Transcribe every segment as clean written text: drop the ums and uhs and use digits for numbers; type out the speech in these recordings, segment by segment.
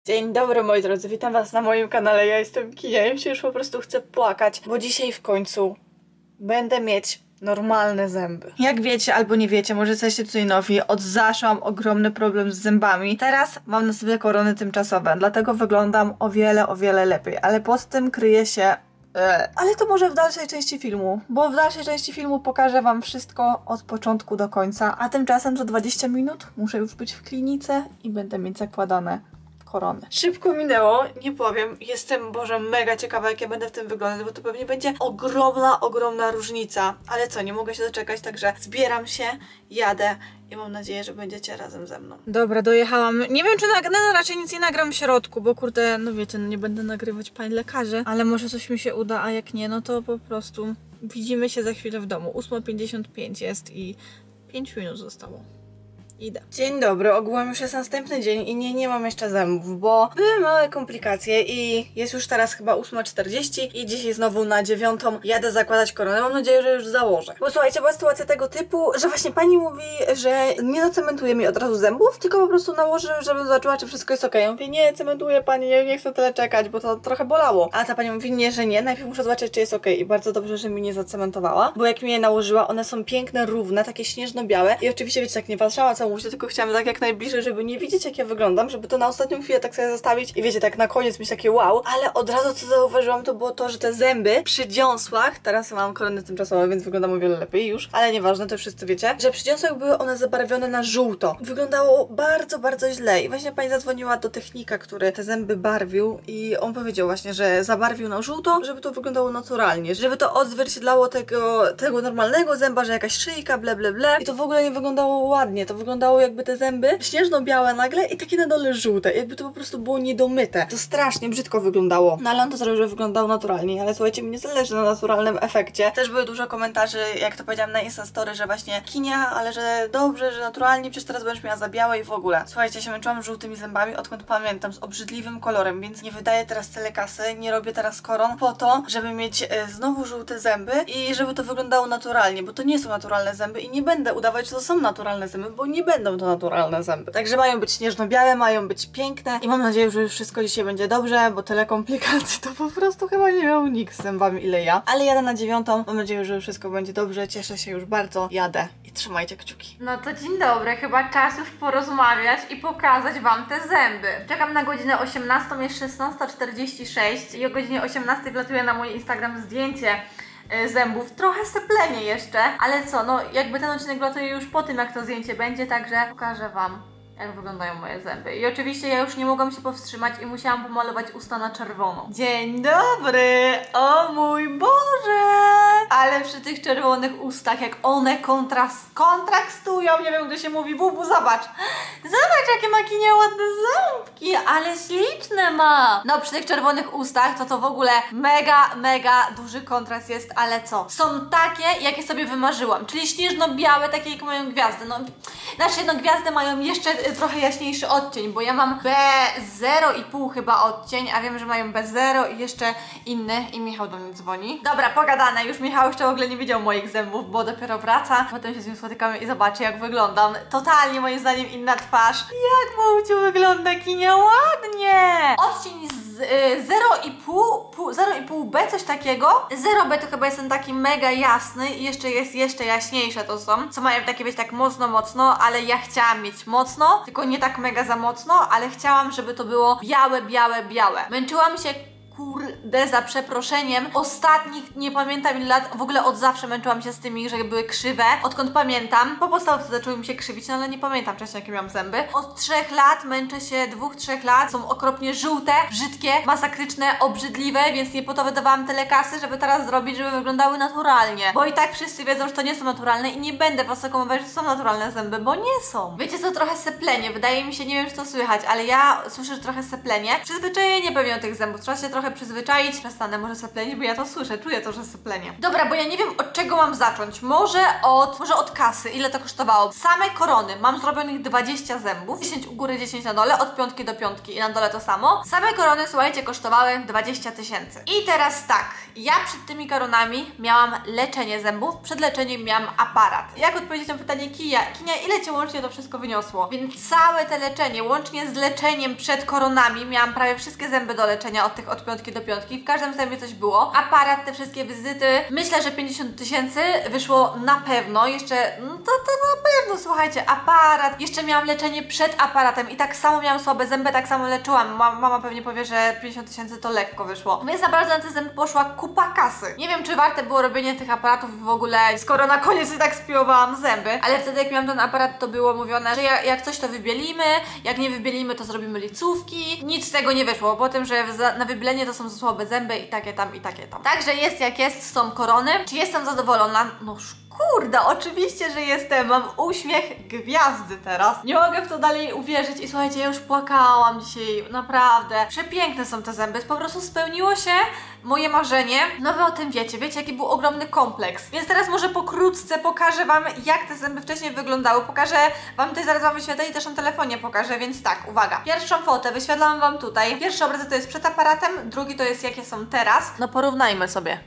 Dzień dobry moi drodzy, witam was na moim kanale, ja jestem Kinia, ja się już po prostu chcę płakać, bo dzisiaj w końcu będę mieć normalne zęby. Jak wiecie albo nie wiecie, może jesteście tutaj nowi, od zawsze mam ogromny problem z zębami. Teraz mam na sobie korony tymczasowe, dlatego wyglądam o wiele lepiej, ale pod tym kryje się... Ale to może w dalszej części filmu, bo w dalszej części filmu pokażę wam wszystko od początku do końca, a tymczasem za 20 minut muszę już być w klinice i będę mieć zakładane korony. Szybko minęło, nie powiem, jestem, Boże, mega ciekawa jak ja będę w tym wyglądać, bo to pewnie będzie ogromna różnica, ale co, nie mogę się doczekać, także zbieram się, jadę i mam nadzieję, że będziecie razem ze mną. Dobra, dojechałam. Nie wiem, czy raczej nic nie nagram w środku, bo kurde, no wiecie, no nie będę nagrywać pań lekarzy, ale może coś mi się uda, a jak nie, no to po prostu widzimy się za chwilę w domu. 8:55 jest i 5 minut zostało. Idę. Dzień dobry, ogółem już jest następny dzień i nie mam jeszcze zębów, bo były małe komplikacje i jest już teraz chyba 8:40 i dzisiaj znowu na 9 jadę zakładać koronę. Mam nadzieję, że już założę. Bo słuchajcie, była sytuacja tego typu, że właśnie pani mówi, że nie zacementuje mi od razu zębów, tylko po prostu nałoży, żebym zobaczyła, czy wszystko jest ok. Ja mówię, nie, cementuje pani, nie chcę tyle czekać, bo to trochę bolało. A ta pani mówi, nie, że nie, najpierw muszę zobaczyć, czy jest ok. I bardzo dobrze, że mi nie zacementowała, bo jak mi je nałożyła, one są piękne, równe, takie śnieżno-białe i oczywiście, wiecie, tak nie patrzała co mówię, tylko chciałam tak jak najbliżej, żeby nie widzieć jak ja wyglądam, żeby to na ostatnią chwilę tak sobie zostawić i wiecie, tak na koniec mieć takie wow, ale od razu co zauważyłam to było to, że te zęby przy dziąsłach, teraz mam korony tymczasowe, więc wyglądam o wiele lepiej już, ale nieważne, to wszyscy wiecie, że przy dziąsłach były one zabarwione na żółto. Wyglądało bardzo źle i właśnie pani zadzwoniła do technika, który te zęby barwił i on powiedział właśnie, że zabarwił na żółto, żeby to wyglądało naturalnie, żeby to odzwierciedlało tego normalnego zęba, że jakaś szyjka, ble i to w ogóle nie wyglądało ładnie, to wyglądało jakby te zęby śnieżno-białe nagle i takie na dole żółte, jakby to po prostu było niedomyte. To strasznie brzydko wyglądało. No ale on to zrobił, że wyglądało naturalnie, ale słuchajcie, mi nie zależy na naturalnym efekcie. Też były dużo komentarzy, jak to powiedziałam na Instastory, że właśnie Kinia, ale że dobrze, że naturalnie, przecież teraz będziesz miała za białe i w ogóle. Słuchajcie, się męczyłam żółtymi zębami, odkąd pamiętam, z obrzydliwym kolorem, więc nie wydaję teraz tyle kasy, nie robię teraz koron po to, żeby mieć znowu żółte zęby i żeby to wyglądało naturalnie, bo to nie są naturalne zęby i nie będę udawać, że to są naturalne zęby, bo nie będą to naturalne zęby. Także mają być śnieżno-białe, mają być piękne i mam nadzieję, że już wszystko dzisiaj będzie dobrze, bo tyle komplikacji to po prostu chyba nie miał nikt z zębami ile ja. Ale jadę na 9, mam nadzieję, że wszystko będzie dobrze, cieszę się już bardzo, jadę i trzymajcie kciuki. No to dzień dobry, chyba czas już porozmawiać i pokazać wam te zęby. Czekam na godzinę 18, jest 16:46 i o godzinie 18 wlatuje na mój Instagram zdjęcie zębów, trochę seplenie jeszcze, ale co, no jakby ten odcinek latuje już po tym jak to zdjęcie będzie, także pokażę wam jak wyglądają moje zęby. I oczywiście ja już nie mogłam się powstrzymać i musiałam pomalować usta na czerwono. Dzień dobry! O mój Boże! Ale przy tych czerwonych ustach, jak one kontrastują, nie wiem, gdy się mówi, bubu, zobacz! Zobacz, jakie ma Kinia ładne ząbki, ale śliczne ma! No, przy tych czerwonych ustach to w ogóle mega duży kontrast jest, ale co? Są takie, jakie sobie wymarzyłam, czyli śnieżno-białe, takie jak mają gwiazdy. No, znaczy, no gwiazdy mają jeszcze trochę jaśniejszy odcień, bo ja mam B0,5 chyba odcień, a wiem, że mają B0 i jeszcze inny i Michał do mnie dzwoni. Dobra, pogadane, już Michał jeszcze w ogóle nie widział moich zębów, bo dopiero wraca. Potem się z nim spotykamy i zobaczy jak wyglądam. Totalnie moim zdaniem inna twarz. Jak Małciu wygląda, Kinia, ładnie! Odcień z 0,5B, coś takiego. 0B to chyba jest ten taki mega jasny i jeszcze jaśniejsze to są, co mają takie być tak mocno, ale ja chciałam mieć mocno, tylko nie tak mega za mocno, ale chciałam, żeby to było białe. Męczyłam się, kurde, za przeproszeniem, ostatnich, nie pamiętam ile lat, w ogóle od zawsze męczyłam się z tymi, że były krzywe, odkąd pamiętam. Po podstawce zaczęły mi się krzywić, no ale nie pamiętam wcześniej jakie miałam zęby. Od 3 lat męczę się, 2-3 lat, są okropnie żółte, brzydkie, masakryczne, obrzydliwe, więc nie po to wydawałam tyle kasy, żeby teraz zrobić, żeby wyglądały naturalnie. Bo i tak wszyscy wiedzą, że to nie są naturalne i nie będę was okłamywać, że są naturalne zęby, bo nie są. Wiecie co, trochę seplenie, wydaje mi się, nie wiem czy to słychać, ale ja słyszę, że trochę seplenie. Przyzwyczajenie pewnie do tych zębów, trzeba się trochę trochę przyzwyczaić. Przestanę może seplenić, bo ja to słyszę, czuję to, że seplenię. Dobra, bo ja nie wiem od czego mam zacząć. Może od kasy. Ile to kosztowało? Same korony. Mam zrobionych 20 zębów. 10 u góry, 10 na dole, od piątki do piątki i na dole to samo. Same korony, słuchajcie, kosztowały 20 000. I teraz tak, ja przed tymi koronami miałam leczenie zębów, przed leczeniem miałam aparat. Jak odpowiedzieć na pytanie Kinia, ile Cię łącznie to wszystko wyniosło? Więc całe te leczenie, łącznie z leczeniem przed koronami, miałam prawie wszystkie zęby do leczenia, od piątki do piątki. W każdym zębie coś było. Aparat, te wszystkie wizyty, myślę, że 50 000 wyszło na pewno. Jeszcze, to na pewno, słuchajcie, aparat. Jeszcze miałam leczenie przed aparatem i tak samo miałam słabe zęby, tak samo leczyłam. Mama pewnie powie, że 50 000 to lekko wyszło. Więc naprawdę na te zęby poszła kupa kasy. Nie wiem, czy warte było robienie tych aparatów w ogóle, skoro na koniec i tak spiłowałam zęby, ale wtedy jak miałam ten aparat, to było mówione, że jak coś to wybielimy, jak nie wybielimy, to zrobimy licówki. Nic z tego nie wyszło, po tym, że na wybielenie to są słabe zęby i takie tam, i takie tam. Także jest jak jest, są korony. Czy jestem zadowolona? No kurde, oczywiście, że jestem. Mam uśmiech gwiazdy teraz. Nie mogę w to dalej uwierzyć i słuchajcie, ja już płakałam dzisiaj, naprawdę. Przepiękne są te zęby, po prostu spełniło się moje marzenie. No wy o tym wiecie jaki był ogromny kompleks. Więc teraz może pokrótce pokażę Wam, jak te zęby wcześniej wyglądały. Pokażę Wam, tutaj zaraz Wam wyświetlę i też na telefonie pokażę, więc tak, uwaga. Pierwszą fotę wyświetlam Wam tutaj. Pierwszy obrazek to jest przed aparatem, drugi to jest jakie są teraz. No porównajmy sobie.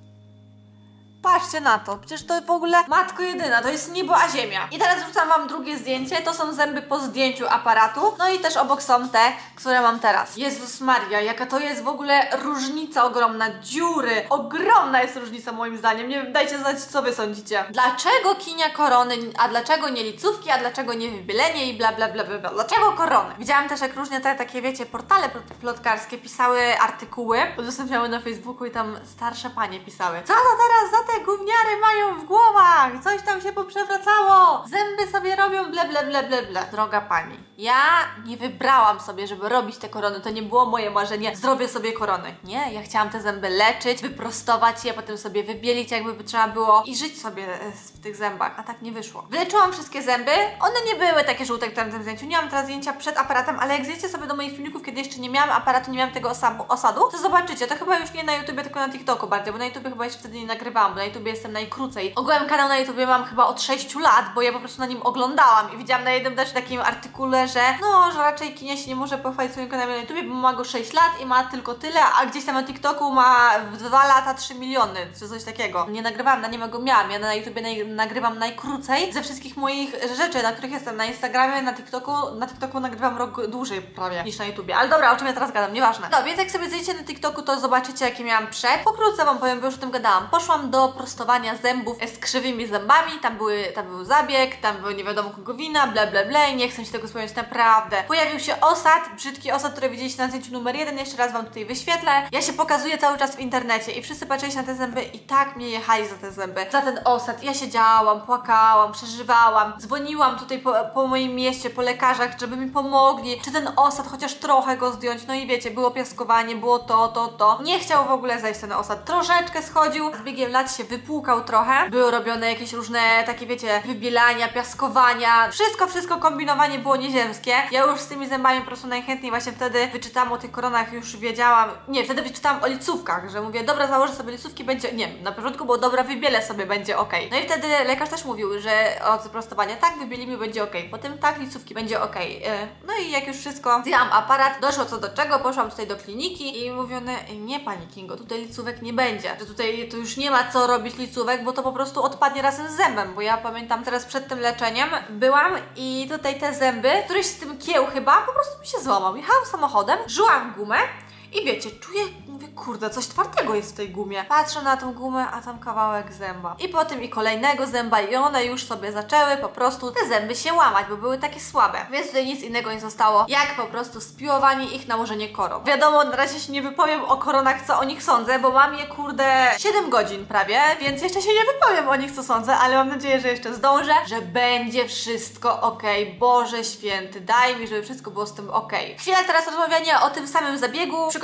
Patrzcie na to, przecież to w ogóle matko jedyna, to jest niebo a ziemia. I teraz wrzucam Wam drugie zdjęcie, to są zęby po zdjęciu aparatu, no i też obok są te, które mam teraz. Jezus Maria, jaka to jest w ogóle różnica ogromna, dziury, ogromna jest różnica moim zdaniem, nie wiem, dajcie znać co Wy sądzicie. Dlaczego Kinia korony, a dlaczego nie licówki, a dlaczego nie wybielenie i bla bla bla bla, dlaczego korony? Widziałam też jak różne takie wiecie, portale plotkarskie pisały artykuły, udostępniały na Facebooku i tam starsze panie pisały. Co to teraz za te gówniary mają w głowach? Coś tam się poprzewracało. Zęby sobie robią ble ble ble ble ble. Droga pani, ja nie wybrałam sobie, żeby robić te korony. To nie było moje marzenie. Zrobię sobie korony. Nie, ja chciałam te zęby leczyć, wyprostować je, potem sobie wybielić jakby trzeba było i żyć sobie w tych zębach. A tak nie wyszło. Wyleczyłam wszystkie zęby. One nie były takie żółte jak w tym zdjęciu. Nie mam teraz zdjęcia przed aparatem, ale jak zjdziecie sobie do moich filmików, kiedy jeszcze nie miałam aparatu, nie miałam tego osadu, to zobaczycie. To chyba już nie na YouTubie, tylko na TikToku bardziej, bo na YouTubie chyba jeszcze wtedy nie nagrywałam, bo na YouTubie jestem najkrócej. Ogółem kanał na YouTubie mam chyba od 6 lat, bo ja po prostu na nim oglądałam i widziałam na jednym też takim artykule, że że raczej Kinia się nie może pochwalić swoim kanałem na YouTubie, bo ma go 6 lat i ma tylko tyle, a gdzieś tam na TikToku ma w 2 lata 3 miliony, czy coś takiego. Nie nagrywałam, na nim go miałam. Ja na YouTubie nagrywam najkrócej ze wszystkich moich rzeczy, na których jestem. Na Instagramie, na TikToku nagrywam rok dłużej prawie niż na YouTubie. Ale dobra, o czym ja teraz gadam, nieważne. No, więc jak sobie zejdziecie na TikToku, to zobaczycie jakie miałam przed. Pokrótce Wam powiem, bo już o tym gadałam. Poszłam do prostowania zębów z krzywymi zębami, tam był zabieg, tam był nie wiadomo kogo wina, bla bla bla i nie chcę się tego wspomnieć, naprawdę. Pojawił się osad, brzydki osad, który widzieliście na zdjęciu numer 1, jeszcze raz Wam tutaj wyświetlę. Ja się pokazuję cały czas w internecie i wszyscy patrzyli na te zęby i tak mnie jechali za te zęby, za ten osad. Ja siedziałam, płakałam, przeżywałam, dzwoniłam tutaj po moim mieście, po lekarzach, żeby mi pomogli, czy ten osad chociaż trochę go zdjąć, no i wiecie, było piaskowanie, było to. Nie chciał w ogóle zejść ten osad, troszeczkę schodził, z biegiem lat się wypłukał trochę, były robione jakieś różne takie wiecie, wybielania, piaskowania, wszystko kombinowanie było nieziemskie. Ja już z tymi zębami po prostu najchętniej właśnie wtedy wyczytałam o tych koronach, już wiedziałam, wtedy wyczytałam o licówkach, że mówię, dobra, założę sobie licówki, będzie, na początku było dobra, wybielę sobie, będzie ok. No i wtedy lekarz też mówił, że od prostowania tak, wybielimy, będzie ok, potem tak, licówki, będzie ok. No i jak już wszystko, zdjęłam aparat, doszło co do czego, poszłam tutaj do kliniki i mówione, nie pani Kingo, tutaj licówek nie będzie, że tutaj to już nie ma co robić licówek, bo to po prostu odpadnie razem z zębem, bo ja pamiętam teraz przed tym leczeniem byłam i tutaj te zęby, któryś z tym kieł chyba po prostu mi się złamał. Jechałam samochodem, żyłam gumę i wiecie, czuję, mówię, kurde, coś twardego jest w tej gumie. Patrzę na tą gumę, a tam kawałek zęba. I potem i kolejnego zęba i one już sobie zaczęły po prostu te zęby się łamać, bo były takie słabe. Więc tutaj nic innego nie zostało, jak po prostu spiłowanie ich, nałożenie koron. Wiadomo, na razie się nie wypowiem o koronach, co o nich sądzę, bo mam je, kurde, 7 godzin prawie, więc jeszcze się nie wypowiem o nich, co sądzę, ale mam nadzieję, że jeszcze zdążę, że będzie wszystko ok. Boże święty, daj mi, żeby wszystko było z tym ok. Chwila teraz rozmawiania o tym samym zabiegu.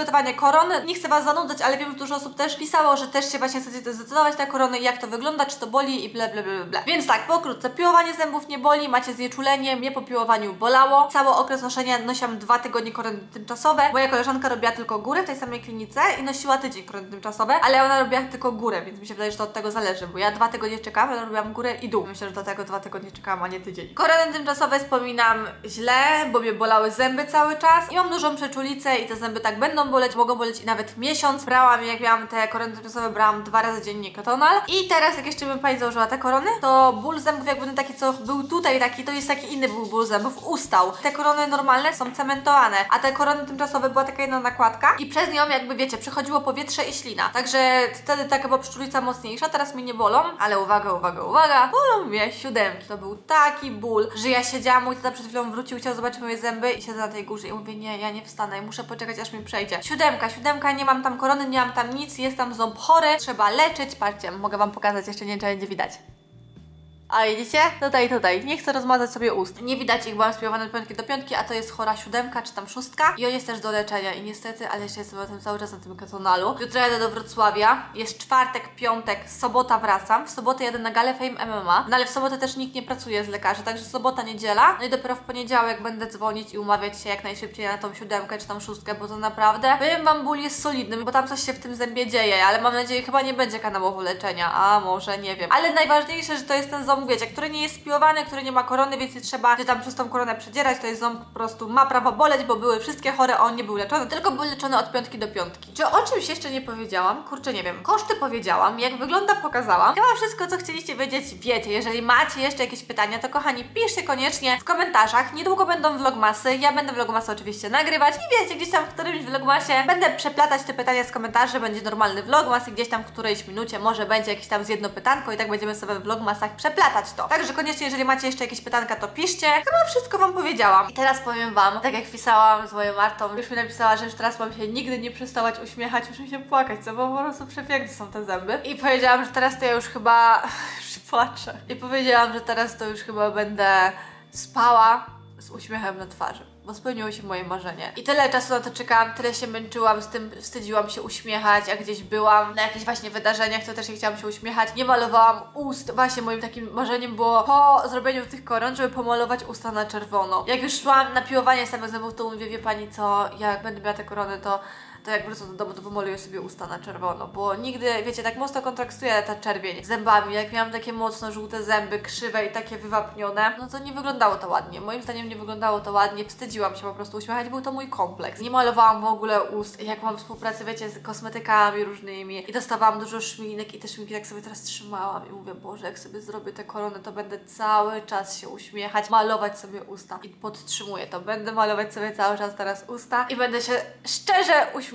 przygotowanie korony. Nie chcę was zanudzać, ale wiem, że dużo osób też pisało, że też się właśnie chcecie zdecydować na korony, jak to wygląda, czy to boli i ble ble ble ble. Więc tak, pokrótce, piłowanie zębów nie boli, macie znieczulenie, mnie po piłowaniu bolało. Cały okres noszenia nosiłam 2 tygodnie korony tymczasowe. Moja koleżanka robiła tylko górę w tej samej klinice i nosiła tydzień korony tymczasowe, ale ona robiła tylko górę, więc mi się wydaje, że to od tego zależy, bo ja 2 tygodnie czekałam, ale robiłam górę i dół. Myślę, że do tego 2 tygodnie czekałam, a nie tydzień. Korony tymczasowe wspominam źle, bo mnie bolały zęby cały czas i mam dużą przeczulicę i te zęby tak będą boleć, mogą boleć i nawet miesiąc. Brałam, jak miałam te korony tymczasowe, brałam 2 razy dziennie Ketonal. I teraz, jak jeszcze bym pani założyła te korony, to ból zębów jakby ten taki, co był tutaj taki, to jest taki inny ból zębów, ustał. Te korony normalne są cementowane, a te korony tymczasowe była taka jedna nakładka i przez nią jakby wiecie, przechodziło powietrze i ślina. Także wtedy taka była przeczulica mocniejsza, teraz mnie nie bolą, ale uwaga, uwaga, uwaga, bolą mnie 7. To był taki ból, że ja siedziałam, mój tata przed chwilą wrócił, chciał zobaczyć moje zęby i siedzę na tej górze i mówię, nie, ja nie wstanę i muszę poczekać, aż mi przejdzie. 7, nie mam tam korony, nie mam tam nic, jest tam ząb chory, trzeba leczyć. Patrzcie, mogę wam pokazać, jeszcze nie będzie widać. A widzicie? Tutaj. Nie chcę rozmazać sobie ust. Nie widać ich, byłam spiłowana od piątki do piątki, a to jest chora 7 czy tam 6. I on jest też do leczenia i niestety, ale jeszcze jestem cały czas na tym Ketonalu. Jutro jadę do Wrocławia, jest czwartek, piątek, sobota wracam. W sobotę jadę na galę Fame MMA, no ale w sobotę też nikt nie pracuje z lekarzy, także sobota, niedziela. No i dopiero w poniedziałek będę dzwonić i umawiać się jak najszybciej na tą 7 czy tam 6, bo to naprawdę, powiem wam, ból jest solidny, bo tam coś się w tym zębie dzieje, ale mam nadzieję, chyba nie będzie kanałowo leczenia, a może, nie wiem. Ale najważniejsze, że to jest ten ząb, wiecie, który nie jest spiłowany, który nie ma korony, więc nie trzeba się tam przez tą koronę przedzierać, to jest ząb po prostu ma prawo boleć, bo były wszystkie chore, a on nie był leczony, tylko był leczony od piątki do piątki. Czy o czymś jeszcze nie powiedziałam? Kurczę, nie wiem. Koszty powiedziałam, jak wygląda pokazałam. Chyba wszystko, co chcieliście wiedzieć, wiecie. Jeżeli macie jeszcze jakieś pytania, to kochani, piszcie koniecznie w komentarzach. Niedługo będą vlogmasy, ja będę vlogmasy oczywiście nagrywać i wiecie, gdzieś tam w którymś vlogmasie będę przeplatać te pytania z komentarzy, będzie normalny vlogmas i gdzieś tam w którejś minucie może będzie jakieś tam z jedno pytanko i tak będziemy sobie w vlogmasach przeplatać to. Także koniecznie, jeżeli macie jeszcze jakieś pytanka, to piszcie. Chyba wszystko wam powiedziałam. I teraz powiem wam, tak jak pisałam z moją Martą, już mi napisała, że już teraz mam się nigdy nie przestawać uśmiechać, już mi się płakać, co, bo po prostu przepiękne są te zęby. I powiedziałam, że teraz to ja już chyba już płaczę. I powiedziałam, że teraz to już chyba będę spała z uśmiechem na twarzy, bo spełniło się moje marzenie. I tyle czasu na to czekałam, tyle się męczyłam z tym, wstydziłam się uśmiechać, jak gdzieś byłam na jakichś właśnie wydarzeniach, to też nie chciałam się uśmiechać. Nie malowałam ust. Właśnie moim takim marzeniem było po zrobieniu tych koron, żeby pomalować usta na czerwono. Jak już szłam na piłowanie samych zębów, to mówię, wie pani co, jak będę miała te korony, to jak wrócę do domu, to pomaluję sobie usta na czerwono, bo nigdy, wiecie, tak mocno kontrastuje ta czerwień zębami. Jak miałam takie mocno żółte zęby, krzywe i takie wywapnione, no to nie wyglądało to ładnie. Moim zdaniem nie wyglądało to ładnie, wstydziłam się po prostu uśmiechać, był to mój kompleks. Nie malowałam w ogóle ust, jak mam współpracę, wiecie, z kosmetykami różnymi i dostawałam dużo szminek i te szminki tak sobie teraz trzymałam i mówię, Boże, jak sobie zrobię te korony, to będę cały czas się uśmiechać, malować sobie usta i podtrzymuję to, będę malować sobie cały czas teraz usta i będę się szczerze uśmiechać.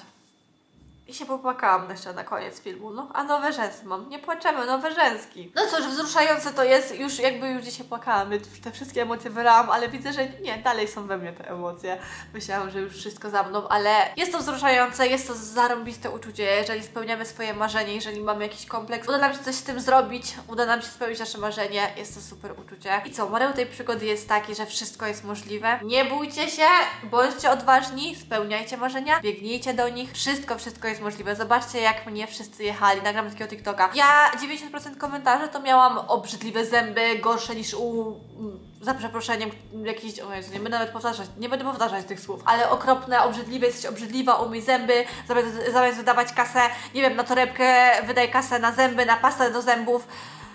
I się popłakałam jeszcze na koniec filmu. No, a nowe rzęsy mam. Nie płaczemy, nowe rzęski. No cóż, wzruszające to jest. Już jakby już dzisiaj płakałam, te wszystkie emocje wylałam, ale widzę, że nie, dalej są we mnie te emocje. Myślałam, że już wszystko za mną, ale jest to wzruszające, jest to zarąbiste uczucie, jeżeli spełniamy swoje marzenie, jeżeli mamy jakiś kompleks, uda nam się coś z tym zrobić, uda nam się spełnić nasze marzenie, jest to super uczucie. I co, morał tej przygody jest taki, że wszystko jest możliwe. Nie bójcie się, bądźcie odważni, spełniajcie marzenia, biegnijcie do nich, wszystko jest możliwe. Zobaczcie, jak mnie wszyscy jechali. Nagram takiego TikToka. Ja 90% komentarzy to miałam obrzydliwe zęby, gorsze niż u... za przeproszeniem, jakiś... O Jezu, nie będę powtarzać tych słów. Ale okropne, obrzydliwe, jesteś obrzydliwa, umyj zęby, zamiast wydawać kasę, nie wiem, na torebkę, wydaj kasę na zęby, na pastę do zębów.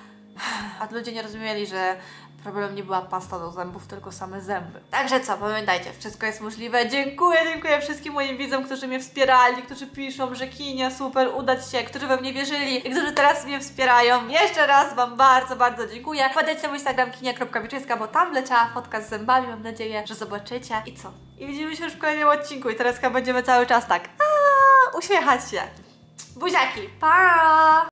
A ludzie nie rozumieli, że problem nie była pasta do zębów, tylko same zęby. Także co, pamiętajcie, wszystko jest możliwe. Dziękuję wszystkim moim widzom, którzy mnie wspierali, którzy piszą, że Kinia, super, udać się, którzy we mnie wierzyli i którzy teraz mnie wspierają. Jeszcze raz wam bardzo, bardzo dziękuję. Wpadajcie na mój Instagram kinia.wiczyńska, bo tam leciała fotka z zębami, mam nadzieję, że zobaczycie. I co? I widzimy się już w kolejnym odcinku i teraz będziemy cały czas tak uśmiechać się. Buziaki, pa!